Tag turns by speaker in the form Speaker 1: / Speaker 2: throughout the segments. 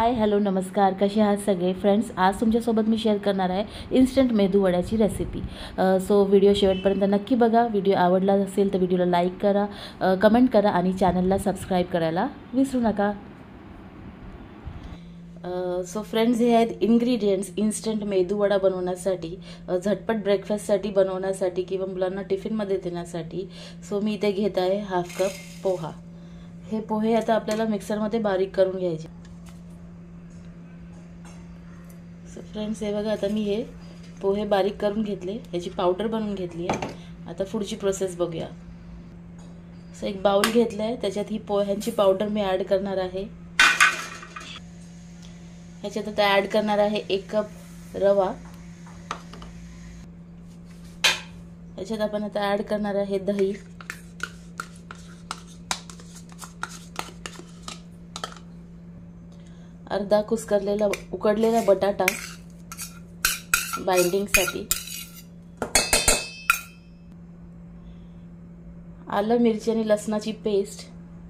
Speaker 1: Hi hello नमस्कार, कसे आहात सगळे फ्रेंड्स। आज तुमच्यासोबत मी शेअर करणार आहे इन्स्टंट मेदू वड्याची रेसिपी। सो व्हिडिओ शेवटपर्यंत नक्की बघा। व्हिडिओ आवडला असेल तर व्हिडिओला लाईक करा, कमेंट करा आणि चॅनलला सबस्क्राईब करायला विसरू नका। सो फ्रेंड्स, हे आहेत इन्ग्रेडियंट्स इन्स्टंट मेदू वडा बनवण्यासाठी, झटपट ब्रेकफास्टसाठी बनवण्यासाठी किंवा मुलांना टिफिनमध्ये देण्यासाठी। सो मी इथे घेत आहे हाफ कप पोहा। हे पोहे आता आपल्याला मिक्सरमध्ये बारीक करून घ्यायचे। सो फ्रेंड्स, हे बघा, आता मी हे पोहे बारीक करून घेतले, याची पावडर बनवून घेतली आहे। आता पुढची प्रोसेस बघूया। सो एक बाउल घेतला आहे, त्याच्यात ही पोह्यांची पावडर मी ॲड करणार आहे। ह्याच्यात आता ॲड करणार आहे 1 कप रवा। ह्याच्यात आपण आता ॲड करणार आहे दही, अर्धा कुस्करलेला उकडलेला बटाटा बाइंडिंगसाठी, आलं मिरची आणि लसणाची पेस्ट,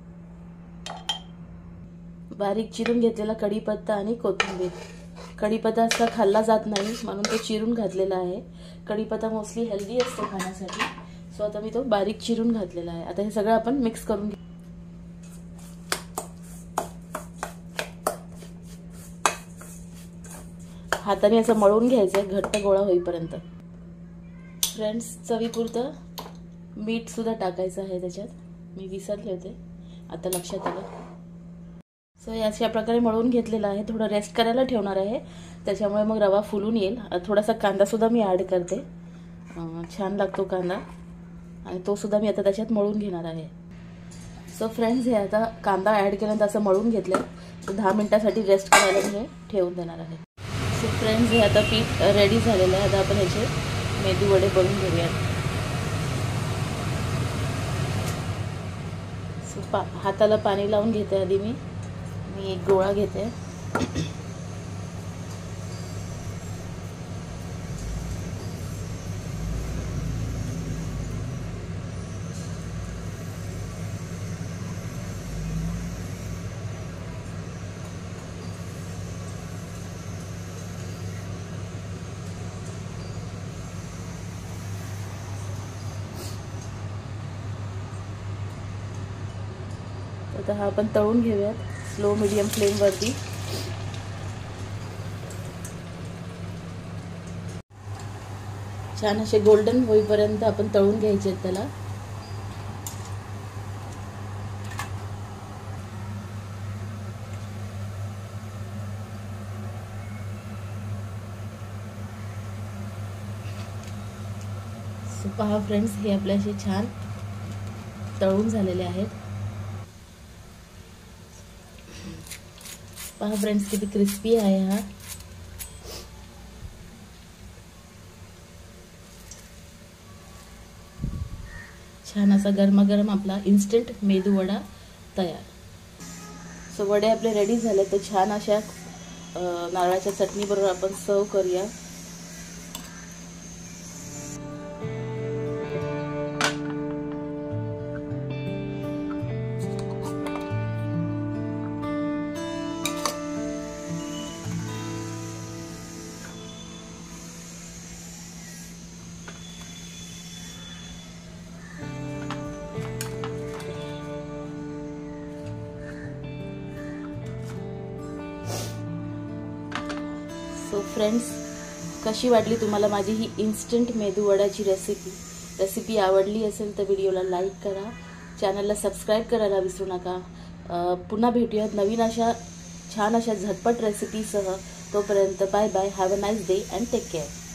Speaker 1: बारीक चिरून घेतलेला कढीपत्ता आणि कोथिंबीर। कढीपत्ता असा खाल्ला जात नाही म्हणून तो चिरून घातलेला आहे। कढीपत्ता मोस्टली हेल्दी असतो खाण्यासाठी, सो आता मी तो बारीक चिरून घातलेला आहे। आता हे सगळं आपण मिक्स करून घेऊ। हाताने असं मळून घ्यायचं आहे घट्ट गोळा होईपर्यंत। फ्रेंड्स, चवीपुरतं मीठ सुद्धा टाकायचं आहे त्याच्यात, मी विसरले होते, आता लक्षात आलं। सो अशा प्रकारे मळून घेतलेलं आहे। थोडं रेस्ट करायला ठेवणार आहे, त्याच्यामुळे मग रवा फुलून येईल। थोडासा कांदा सुद्धा मी ॲड करते, छान लागतो कांदा, आणि तो सुद्धा मी आता त्याच्यात मळून घेणार आहे। सो फ्रेंड्स, हे आता कांदा ॲड केल्यानंतर असं मळून घेतलं, तर 10 मिनिटासाठी रेस्ट करायला मी हे ठेवून देणार आहे। सो फ्रेंड्स, हे आता पीठ रेडी झालेलं आहे। आता आपण ह्याचे मेदू वडे बनवून घेऊयात। सो हाताला पाणी लावून घेते आधी मी एक गोळा घेते। आता हा आपण तळून घेऊयात स्लो मीडियम फ्लेम वरती। छान असे गोल्डन होईपर्यंत आपण तळून घ्यायचे त्याला। सो पहा फ्रेंड्स, हे आपल्याशी छान तळून झालेले आहेत। पहा फ्रेंड्स, किती क्रिस्पी आहे हा। छान असा गरमागरम आपला इन्स्टंट मेदू वडा तयार। सो वडे आपले रेडी झाले, तर छान अशा नारळाच्या चटणी बरोबर आपण सर्व करूया। सो फ्रेंड्स, कशी वाटली तुम्हाला माझी ही इन्स्टंट मेदू वड्याची रेसिपी आवडली असेल तर व्हिडिओला लाईक करा, चॅनलला सबस्क्राईब करायला विसरू नका। पुन्हा भेटूयात नवीन अशा छान अशा झटपट रेसिपीसह। तोपर्यंत bye bye, have a nice day and take care.